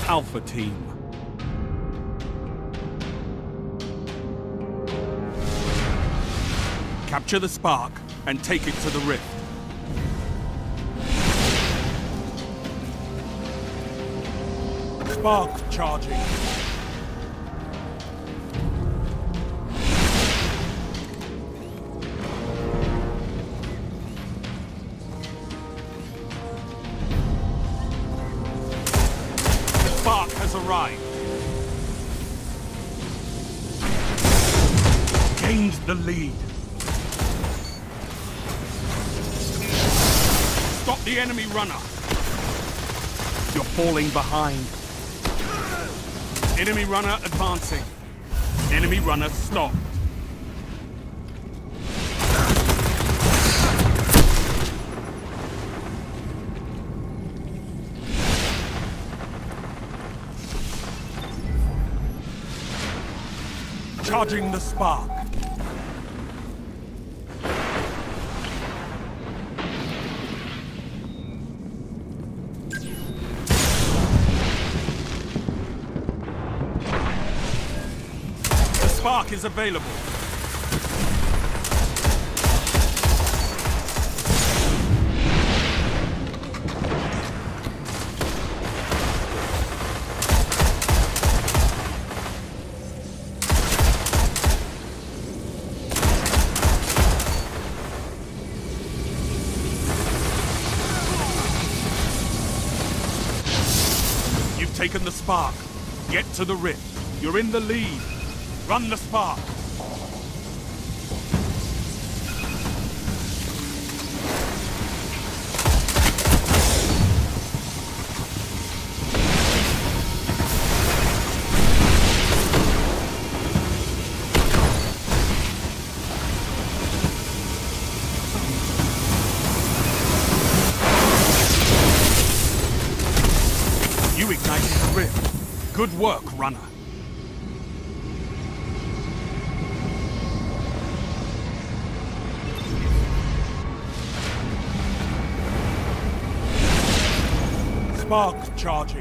Alpha Team. Capture the spark and take it to the rift. Spark charging. Spark has arrived. Gained the lead. Stop the enemy runner. You're falling behind. Enemy runner advancing. Enemy runner stopped. Charging the spark. The spark is available. Taken the spark. Get to the rift. You're in the lead. Run the spark. You ignited the rift. Good work, runner. Spark charging.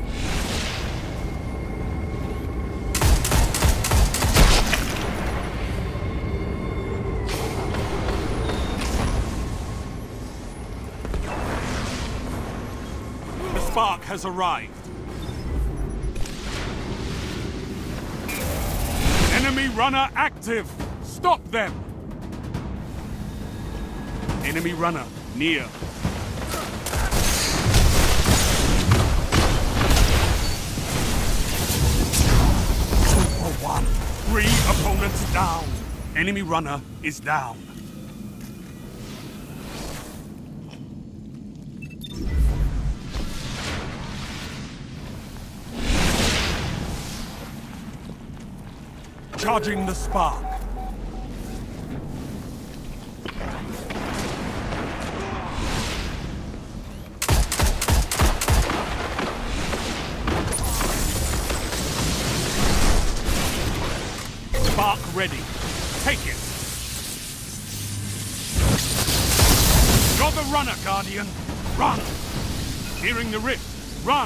The spark has arrived. Enemy runner active! Stop them! Enemy runner near. 2-1. 3 opponents down. Enemy runner is down. Charging the spark. Spark ready. Take it. You're the runner, Guardian. Run. Hearing the rift. Run.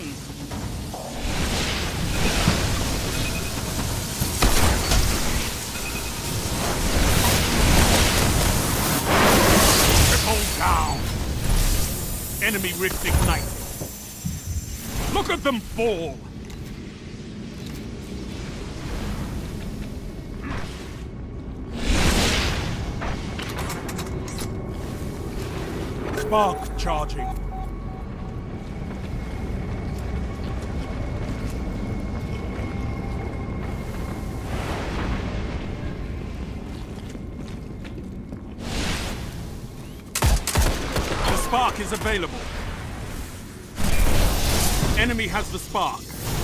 Down. Enemy rift ignited. Look at them fall. Spark charging. Spark is available. Enemy has the spark.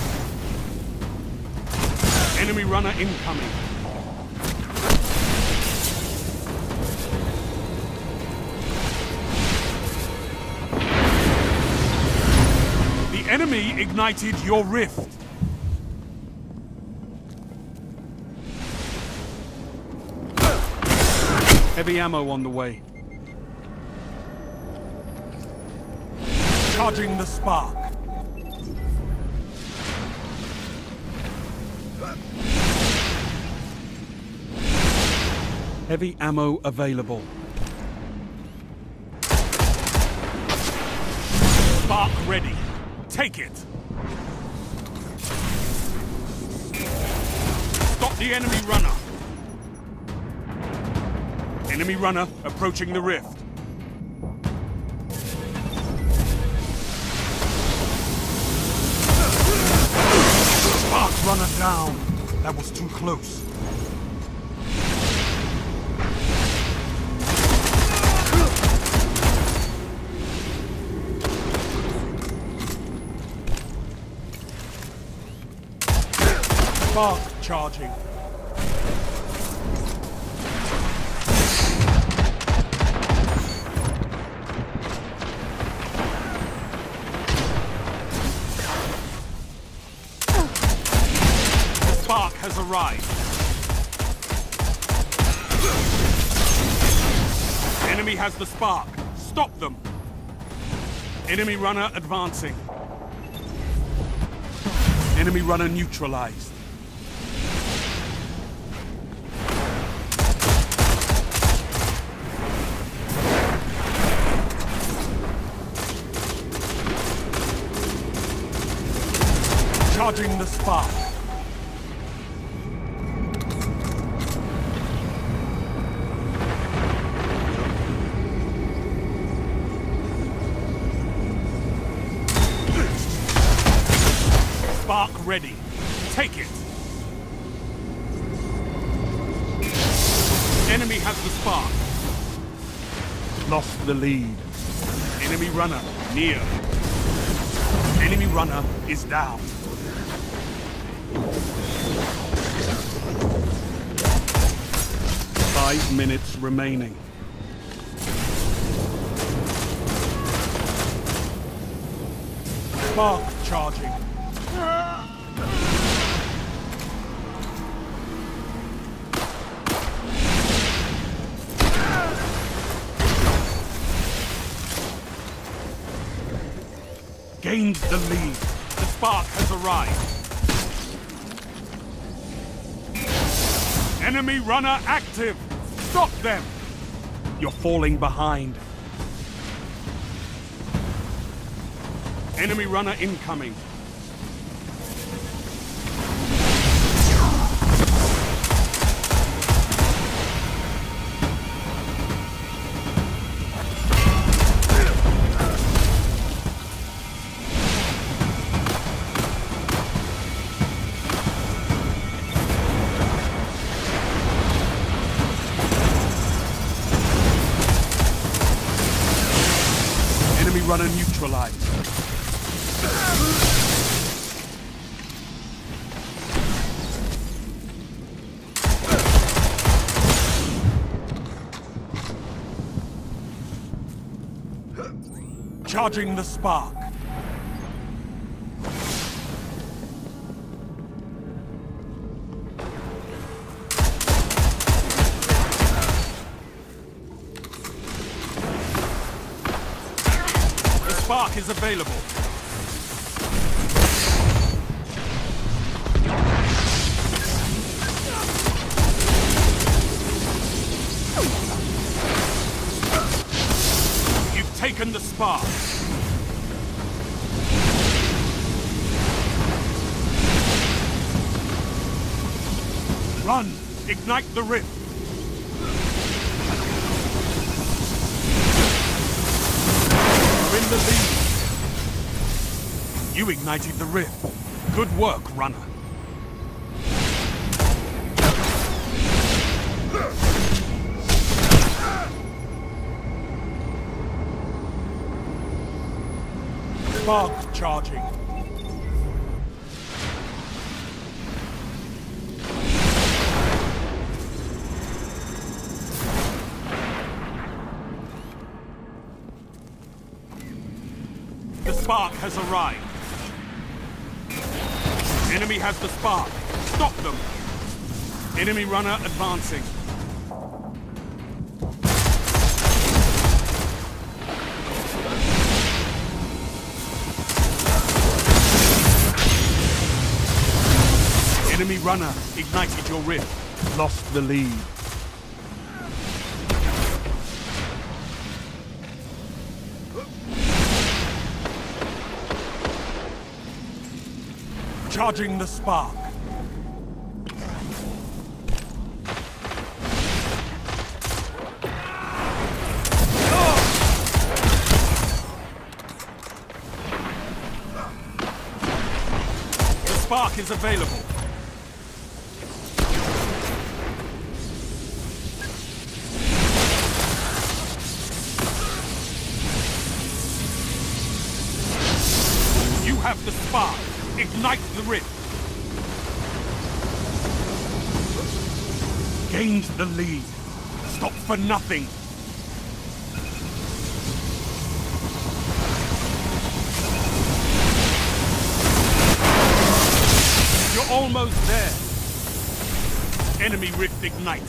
Enemy runner incoming. The enemy ignited your rift. Heavy ammo on the way. Charging the spark. Heavy ammo available. Spark ready. Take it. Stop the enemy runner. Enemy runner approaching the rift. Spark runner down. That was too close. Spark charging. Spark has arrived. Enemy has the spark. Stop them. Enemy runner advancing. Enemy runner neutralized. Charging the spark. Spark ready. Take it. Enemy has the spark. Lost the lead. Enemy runner near. Enemy runner is down. Five minutes remaining. Spark charging. Gained the lead. The spark has arrived. Enemy runner active. Stop them. You're falling behind. Enemy runner incoming. Enemy runner neutralized. Charging the spark. The spark is available. You've taken the spark. Run! Ignite the rift! You're in the lead. You ignited the rift. Good work, runner. Spark charging. The spark has arrived. Enemy has the spark. Stop them. Enemy runner advancing. Enemy runner ignited your rift. Lost the lead. Charging the spark. The spark is available. You have the spark. Ignite the rift. Gained the lead. Stop for nothing. You're almost there. Enemy rift ignited.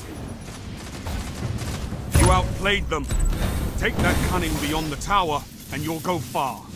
You outplayed them. Take that cunning beyond the tower, and you'll go far.